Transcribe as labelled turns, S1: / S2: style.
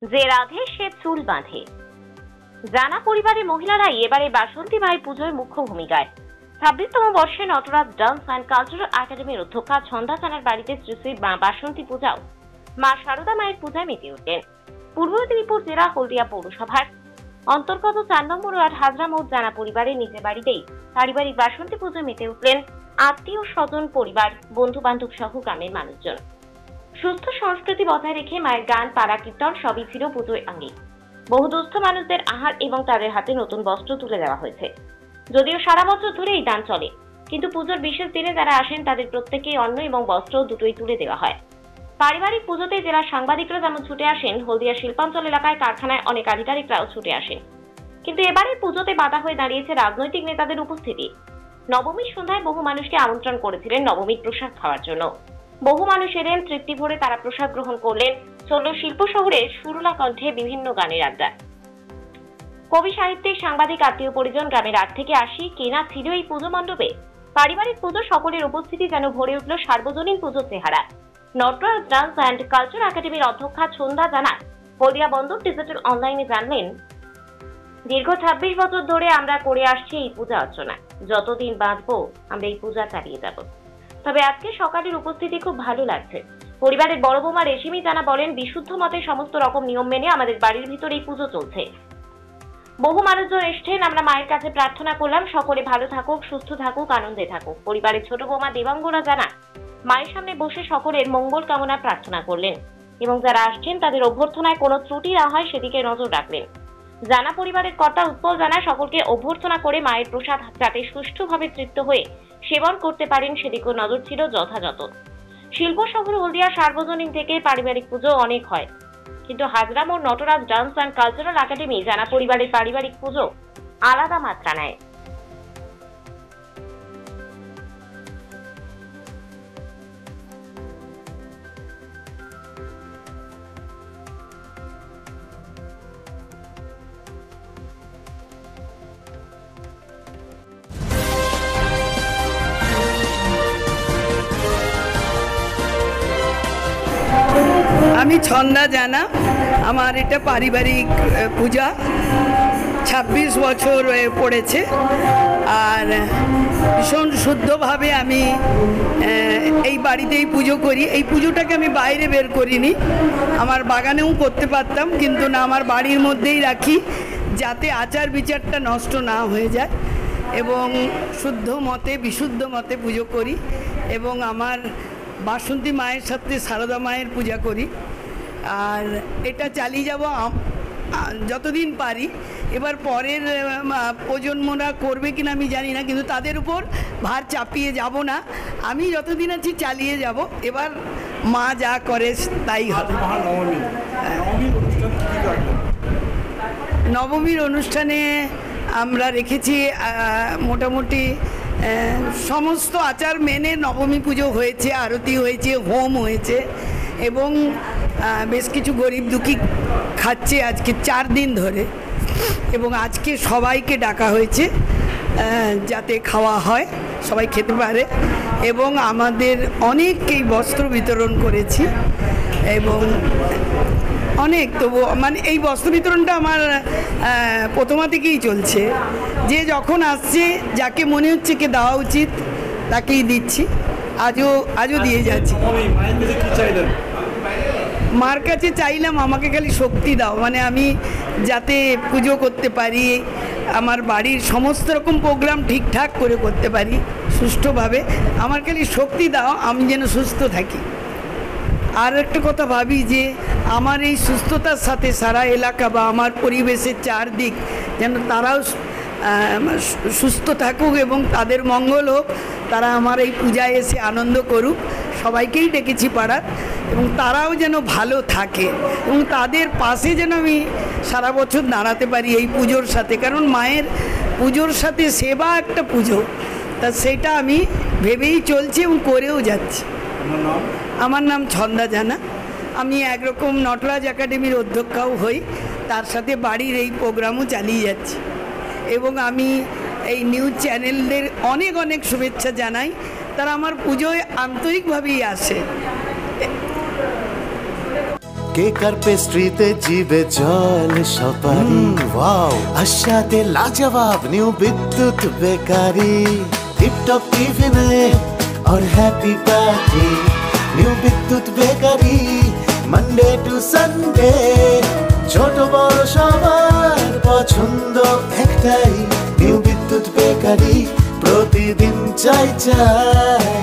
S1: যে রাধে সে চুল বাঁধে। জানা পরিবারের মহিলারাই এবারে বাসন্তী মায়ের পুজোয় মুখ্য ভূমিকায়। 26তম বর্ষে নটরাজ ডান্স অ্যান্ড কালচারাল একাডেমির অধ্যক্ষা ছন্দা জানার বাড়িতে শ্রী শ্রী বাসন্তী পূজাও মা শারদা মায়ের পূজায় মেতে উঠলেন। পূর্ব মেদিনীপুর জেলা হলদিয়া পৌরসভার অন্তর্গত 4 নম্বর ওয়ার্ড হাজরা মোড় জানা পরিবারের নিজের বাড়িতেই পারিবারিক বাসন্তী পুজোয় মেতে উঠলেন আত্মীয় স্বজন, পরিবার, বন্ধু বান্ধব সহ গ্রামের মানুষজন। সুস্থ সংস্কৃতি বজায় রেখে মায়ের গান, পাড়া কীর্তন সবই ছিল পুজোয় আঙ্গিক। বহু দুস্থ মানুষদের আহার এবং তাদের হাতে নতুন বস্ত্র তুলে দেওয়া হয়েছে। যদিও সারা বছর ধরে এই দান চলে, কিন্তু পুজোর বিশেষ দিনে যারা আসেন তাদের প্রত্যেকেই অন্ন এবং বস্ত্র দুটোই তুলে দেওয়া হয়। পারিবারিক পুজোতে জেলার সাংবাদিকরা যেমন ছুটে আসেন, হলদিয়া শিল্পাঞ্চল এলাকায় কারখানায় অনেক আধিকারিকরাও ছুটে আসেন। কিন্তু এবারের পুজোতে বাধা হয়ে দাঁড়িয়েছে রাজনৈতিক নেতাদের উপস্থিতি। নবমীর সন্ধ্যায় বহু মানুষকে আমন্ত্রণ করেছিলেন নবমীর প্রসাদ খাওয়ার জন্য। বহু মানুষ এলেন, তৃপ্তি ভরে তারা প্রসাদ গ্রহণ করলেন। চলল শিল্প শহরের সুরলা কণ্ঠে বিভিন্ন গানের আড্ডা। কবি, সাহিত্যিক, সাংবাদিক, আত্মীয় পরিজন, গ্রামের 8 থেকে 80 কেনা ছিল এই পুজো মণ্ডপে। পারিবারিক পুজো সকলের উপস্থিতি যেন ভরে উঠল সার্বজনীন পুজোর চেহারা। নটরাজ ডান্স অ্যান্ড কালচার একাডেমির অধ্যক্ষা ছন্দা জানা হলদিয়া বন্দর ডিজিটাল অনলাইনে জানলেন, দীর্ঘ 26 বছর ধরে আমরা করে আসছি এই পূজা অর্চনা। যতদিন বাঁচবো আমরা এই পূজা চালিয়ে যাব। তবে আজকে সকালের উপস্থিতি খুব ভালো লাগছে। পরিবারের বড় বৌমা রেশমি জানা বলেন, বিশুদ্ধ মতে সমস্ত রকম নিয়ম মেনে আমাদের বাড়ির ভিতরে এই পুজো চলছে। বহু মানুষজন এসছেন, আমরা মায়ের কাছে প্রার্থনা করলাম সকলে ভালো থাকুক, সুস্থ থাকুক, আনন্দে থাকুক। পরিবারের ছোট বৌমা দেবাঙ্গনা জানা মায়ের সামনে বসে সকলের মঙ্গল কামনা প্রার্থনা করলেন এবং যারা আসছেন তাদের অভ্যর্থনায় কোনো ত্রুটি না হয় সেদিকে নজর রাখলেন। জানা পরিবারের কর্তা উৎপল জানা সকলকে অভ্যর্থনা করে মায়ের প্রসাদ যাতে সুষ্ঠুভাবে তৃপ্ত হয়ে সেবন করতে পারেন সেদিকেও নজর ছিল যথাযথ। শিল্প শহর হলদিয়া সার্বজনীন থেকে পারিবারিক পুজো অনেক হয়, কিন্তু হাজরা মোড় Nataraj dance and cultural academy জানা পরিবারের পারিবারিক পুজো আলাদা মাত্রা নেয়।
S2: আমি ছন্দা জানা, আমার এটা পারিবারিক পূজা। 26 বছর পড়েছে আর ভীষণ শুদ্ধভাবে আমি এই বাড়িতেই পুজো করি। এই পুজোটাকে আমি বাইরে বের করিনি, আমার বাগানেও করতে পারতাম, কিন্তু না, আমার বাড়ির মধ্যেই রাখি যাতে আচার বিচারটা নষ্ট না হয়ে যায় এবং শুদ্ধ মতে, বিশুদ্ধ মতে পুজো করি এবং আমার বাসন্তী মায়ের সাথে সারদা মায়ের পূজা করি। আর এটা চালিয়ে যাব যতদিন পারি। এবার পরের প্রজন্মরা করবে কিনা আমি জানি না, কিন্তু তাদের উপর ভার চাপিয়ে যাব না। আমি যতদিন আছি চালিয়ে যাব। এবার মা যা করে তাই হবে। নবমীর অনুষ্ঠানে আমরা রেখেছি মোটামুটি সমস্ত আচার মেনে নবমী পুজো হয়েছে, আরতি হয়েছে, হোম হয়েছে এবং বেশ কিছু গরিব দুঃখী খাচ্ছে আজকে 4 দিন ধরে এবং আজকে সবাইকে ডাকা হয়েছে যাতে খাওয়া হয়, সবাই খেতে পারে এবং আমাদের অনেককেই বস্ত্র বিতরণ করেছি এবং অনেক, তবু মানে এই বস্ত্র বিতরণটা আমার প্রথমা থেকেই চলছে। যে যখন আসছে যাকে মনে হচ্ছে কে দেওয়া উচিত তাকেই দিচ্ছি, আজও দিয়ে যাচ্ছি। মার কাছে চাইলাম আমাকে খালি শক্তি দাও, মানে আমি যাতে পুজো করতে পারি, আমার বাড়ির সমস্ত রকম প্রোগ্রাম ঠিকঠাক করে করতে পারি সুষ্ঠুভাবে। আমার খালি শক্তি দাও, আমি যেন সুস্থ থাকি। আর একটা কথা ভাবি যে আমার এই সুস্থতার সাথে সারা এলাকা বা আমার পরিবেশের চারদিক যেন তারাও সুস্থ থাকুক এবং তাদের মঙ্গল হোক, তারা আমার এই পূজায় এসে আনন্দ করুক। সবাইকেই ডেকেছি পাড়ার এবং তারাও যেন ভালো থাকে এবং তাদের পাশে যেন আমি সারা বছর দাঁড়াতে পারি এই পুজোর সাথে, কারণ মায়ের পুজোর সাথে সেবা একটা পুজো, তা সেটা আমি ভেবেই চলছি এবং করেও যাচ্ছি। আমার নাম ছন্দা জানা, আমি একরকম নটরাজ একাডেমির অধ্যক্ষাও হই, তার সাথে বাড়ির এই প্রোগ্রামও চালিয়ে যাচ্ছি এবং আমি এই নিউজ চ্যানেলদের অনেক অনেক শুভেচ্ছা জানাই। তারা আমার পুজোয় আন্তরিকভাবেই আসে।
S3: কেক আর পেস্ট্রিতে জিবে জল সপারি ওয়াও আশাতে লাজবাব নিউ বিদ্যুৎ বেকারি টিপটপ টিফিনে और happy party new Bidyut bakery Monday to Sunday ছোট বড় সবার পছন্দ একটাই নিউ বিদ্যুৎ বেকারি প্রতিদিন চাই চাই